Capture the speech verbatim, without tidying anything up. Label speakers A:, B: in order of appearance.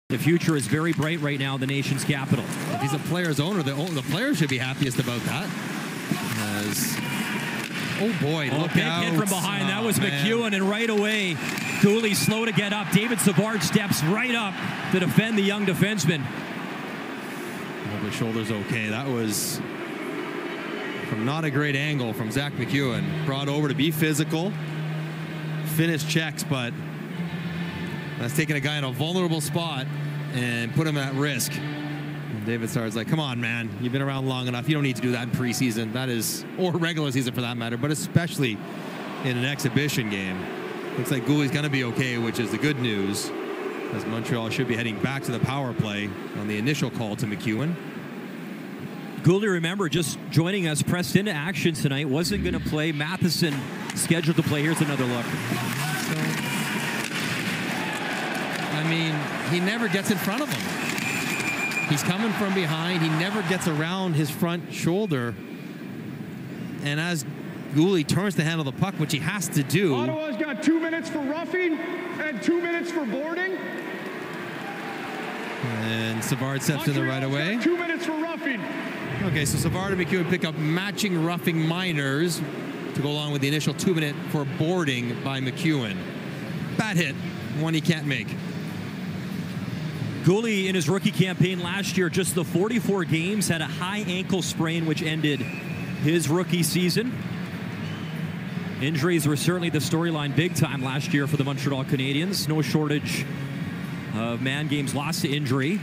A: The future is very bright right now in the nation's capital.
B: If he's a player's owner, the, the player should be happiest about that. As, oh boy,
A: oh,
B: look
A: big
B: out.
A: hit from behind.
B: Oh,
A: that was
B: man.
A: MacEwen, and right away, Guhle slow to get up. David Savard steps right up to defend the young defenseman.
B: Hope his shoulder's okay. That was from not a great angle from Zack MacEwen. Brought over to be physical, finish checks, but that's taking a guy in a vulnerable spot and put him at risk. And David Savard's like, come on, man. You've been around long enough. You don't need to do that in preseason. That is, or regular season for that matter, but especially in an exhibition game. Looks like Guhle's going to be okay, which is the good news, as Montreal should be heading back to the power play on the initial call to MacEwen.
A: Guhle, remember, just joining us, pressed into action tonight. Wasn't going to play. Matheson scheduled to play. Here's another look.
B: So, I mean, he never gets in front of him. He's coming from behind. He never gets around his front shoulder. And as Guhle turns to handle the puck, which he has to do.
C: Ottawa's got two minutes for roughing and two minutes for boarding.
B: And Savard steps in the right away.
C: Two minutes for roughing.
B: Okay, so Savard and MacEwen pick up matching roughing minors to go along with the initial two minute for boarding by MacEwen. Bad hit, one he can't make.
A: Guhle, in his rookie campaign last year, just the forty-four games, had a high ankle sprain, which ended his rookie season. Injuries were certainly the storyline big time last year for the Montreal Canadiens. No shortage of man games lost to injury.